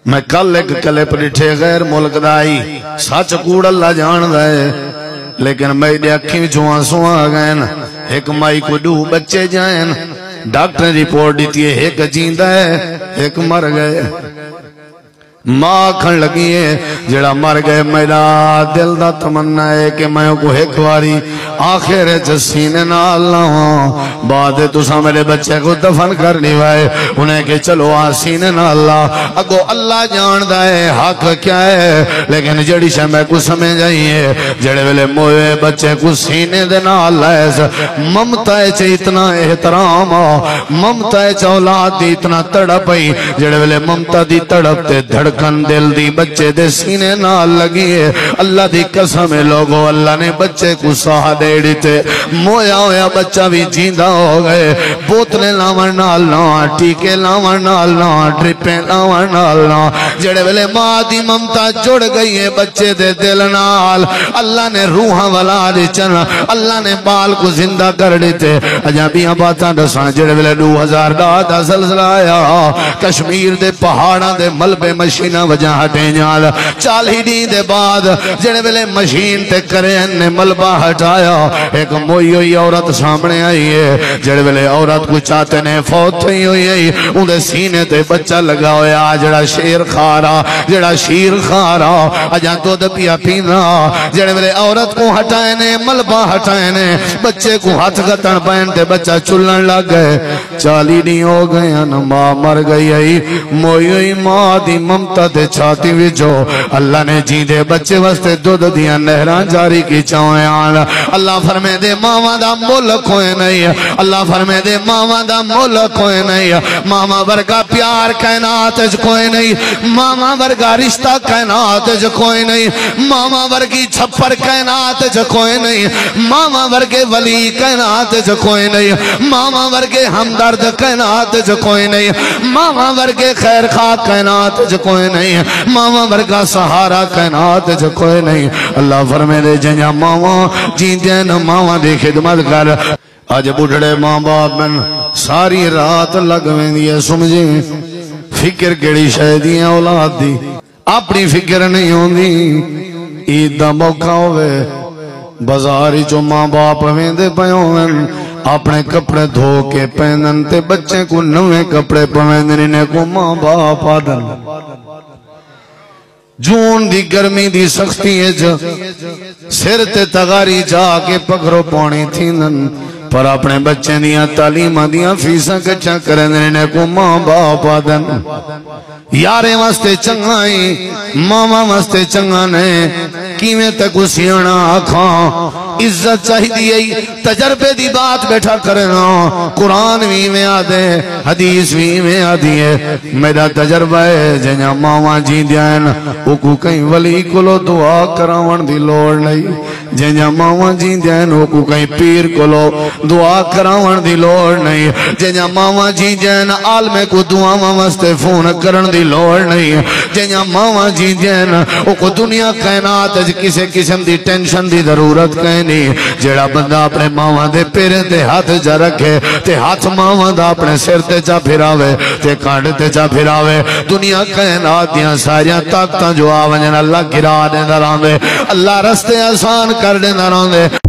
میں کل ایک کلپ ڈٹھے غیر ملک دائی سچ کوڑ اللہ جان دائے لیکن میرے اکھیں چوں آنسو آ گئے ایک مائی کو 2 بچے جائیں ڈاکٹر رپورٹ دیتی ہے ایک جیندہ ہے ایک مر گئے ماں کھن لگی ہے جڑا مر گئے میرا دل دا تمنا ہے کہ میں کو ایک واری آخر جسینے نہ اللہ بعد تسا میرے بچے کو دفن کرنی وائے انہیں کہ چلو آسینے نہ اللہ اگو اللہ جان دائے حق کیا ہے لیکن جڑی شاہ میں کو سمجھ جائیے جڑے ویلے موئے بچے کو سینے دے نہ اللہ ممتا چے اتنا احترام ممتا چے اولاد دی اتنا تڑپئی جڑے ویلے ممتا دی تڑپتے دھڑکن دل دی بچے دے سینے نہ لگی ہے اللہ دی قسم لوگو اللہ نے بچے کو ساہ دیڑی تے مویا ہویا بچہ بھی جیندہ ہو گئے بوتلیں لاؤن نالنا ٹیکے لاؤن نالنا ڈرپیں لاؤن نالنا جڑے ویلے ماں دی ممتا جڑ گئی ہے بچے دے دل نال اللہ نے روحاں والا دی چنا اللہ نے بال کو زندہ کر دیتے اجابیاں باتاں دساں جڑے ویلے 2010 دا زلزلہ آیا کشمیر دے پہاڑاں دے ملبے مشینہ وجہ ہٹیں جال 40 دن دے بعد جڑے ویلے مشین تے کرے نے ملبہ ہٹایا ایک موئی ہوئی عورت سامنے آئی ہے جڑے ویلے عورت کو چاہتے نے فوت ہوئی ہے اندھے سینے تے بچہ لگا ہویا جڑا شیر خارا جڑا شیر خارا اجاں تو دپیا پینا جڑے ویلے عورت کو ہٹائے نے ملبہ ہٹائے نے بچے کو ہاتھ گتن پہن تے بچہ چلن لگ گئے 40 دن ہو گئے ماں مر گئی ہے موئی ہوئی ماں دی ممتا دے چھاتی وچو اللہ نے جیندے بچے واسطے دودھ دیاں نہران جاری کی چاہیں اللہ فرمے دے ماما دا ملک ہوئے نہیں اللہ فرمے دے ماما دا ملک ہوئے نہیں ماما ورگا پیار کائنات اج کوئی نہیں ماما ورگا رشتہ کائنات اج کوئی نہیں ماما ورگی چھپر کائنات اج کوئی نہیں ماما ورگے ولی کائنات اج کوئی نہیں ماما ورگے ہمدرد کائنات اج کوئی نہیں ماما ورگے خیر خواہ کائنات اج کوئی نہیں ماما ورگا سہارا کائنات اج کوئی نہیں اللہ فرمے دے جنیا ماما جیندین ماما دی خدمت کر آج بڑھڑے ماں باپ من ساری رات لگویں دیئے سمجھیں فکر کیڑی شہدیاں اولاد دی اپنی فکر نہیں ہوں دی عید دا موقع ہوئے بازاری چو ماں باپ ویندے پیوں اپنے کپڑے دھو کے پہنن تے بچے کو نوے کپڑے پہننے کو ماں باپ آدن جون دی گرمی دی سختی ہے جو سر تے تغاری جا کے پکڑو پانی تھینن پر اپنے بچے دیا تعلیمہ دیا فیسا کچھا کرنے کو ماں باپ آدن یارے واسطے چنگائی ماما واسطے چنگانے کیویں تک سیانا آکھاں عزت چاہی دیئی تجربے دی بات بیٹھا کرنا قرآن بھی میں آدھے حدیث بھی میں آدھی ہے میرا تجربہ ہے جنیا ماما جی دیائن اوکو کہیں ولی کلو دعا کراون دی لوڑ نہیں جنیا ماما جی دیائن اوکو کہیں پیر کلو دعا کراون دی لوڑ نہیں جنیا ماما جی دیائن عالم کو دعا واسطے فون کرن دی لوڑ نہیں جنیا ماما جی دیائن اوکو دنیا کائنات کسے قسم دی ٹینشن دی ضرورت کہیں نہیں جیڑا بندہ اپنے ماما دے پیرے تے ہاتھ جا رکھے تے ہاتھ ماما دا اپنے سر تے جا پھراوے تے کانڈ تے جا پھراوے دنیا کائنات دیاں ساریاں طاقتاں جو آونجن اللہ گرا دے دران دے اللہ رستے آسان کر دے دران دے